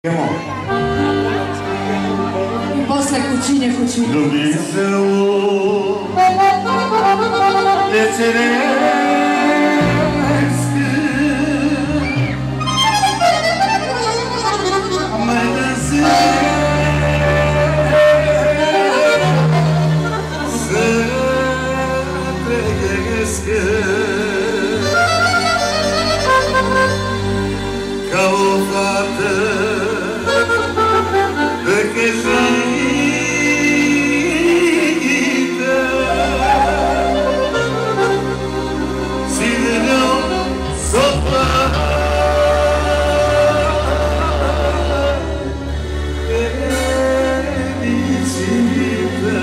I posle cucine. Dumnezeu te ceresc, mai să trăiesc ca o fată păcălită, și de rău s-o fac fericită.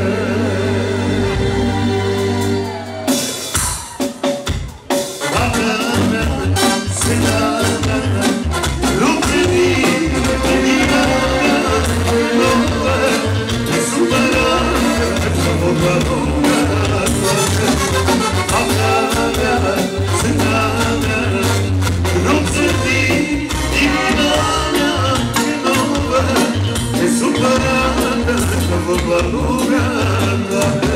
Fata mea, sena mea, lupte din inima mea, nouă, te supărat, s-o pălună toată. Fata mea, sena mea, lupte din inima mea, nouă, te supărat, s-o pălună toată.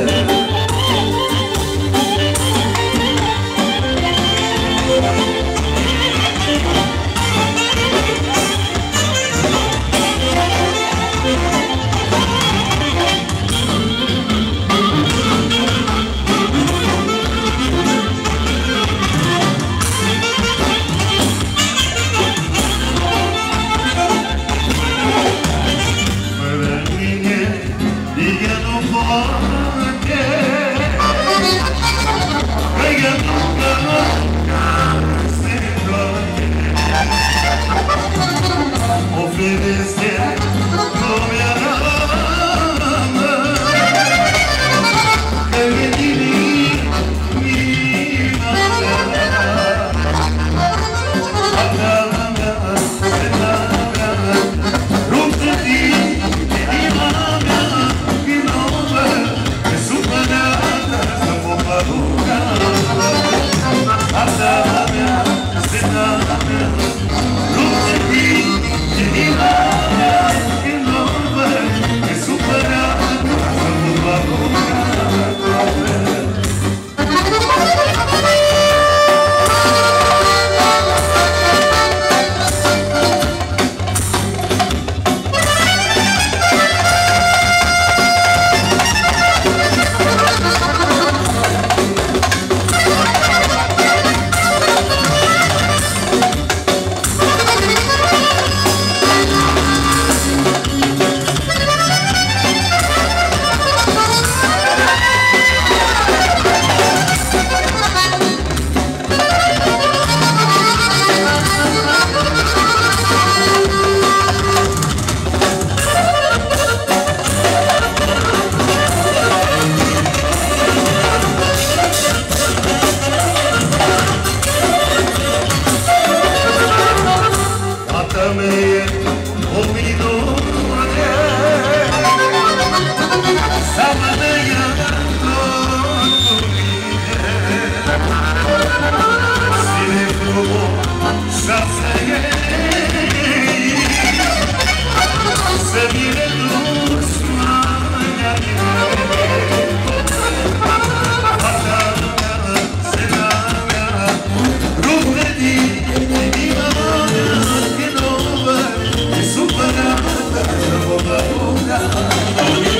Supărat,